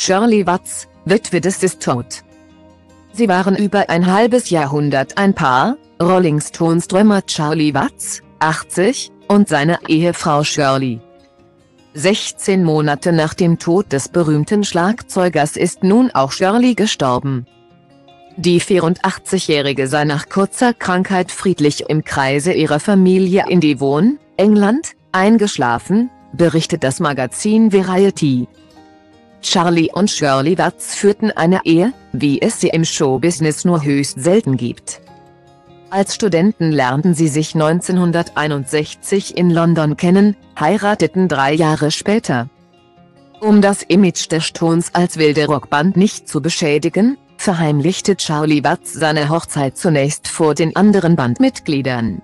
Shirley Watts, Witwe des ist tot. Sie waren über ein halbes Jahrhundert ein Paar, Rolling Stones-Drummer Charlie Watts, 80, und seine Ehefrau Shirley. 16 Monate nach dem Tod des berühmten Schlagzeugers ist nun auch Shirley gestorben. Die 84-Jährige sei nach kurzer Krankheit friedlich im Kreise ihrer Familie in Devon, England, eingeschlafen, berichtet das Magazin Variety. Charlie und Shirley Watts führten eine Ehe, wie es sie im Showbusiness nur höchst selten gibt. Als Studenten lernten sie sich 1961 in London kennen, heirateten 3 Jahre später. Um das Image der Stones als wilde Rockband nicht zu beschädigen, verheimlichte Charlie Watts seine Hochzeit zunächst vor den anderen Bandmitgliedern.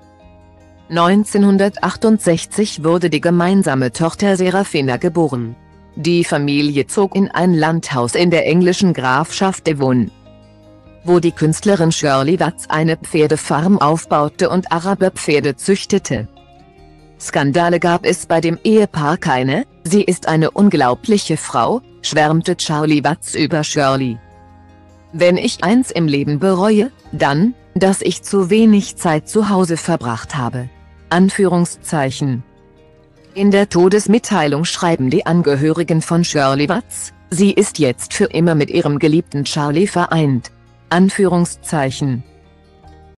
1968 wurde die gemeinsame Tochter Serafina geboren. Die Familie zog in ein Landhaus in der englischen Grafschaft Devon, wo die Künstlerin Shirley Watts eine Pferdefarm aufbaute und Araberpferde züchtete. Skandale gab es bei dem Ehepaar keine, sie ist eine unglaubliche Frau, schwärmte Charlie Watts über Shirley. Wenn ich eins im Leben bereue, dann, dass ich zu wenig Zeit zu Hause verbracht habe. Anführungszeichen. In der Todesmitteilung schreiben die Angehörigen von Shirley Watts, sie ist jetzt für immer mit ihrem geliebten Charlie vereint. Anführungszeichen.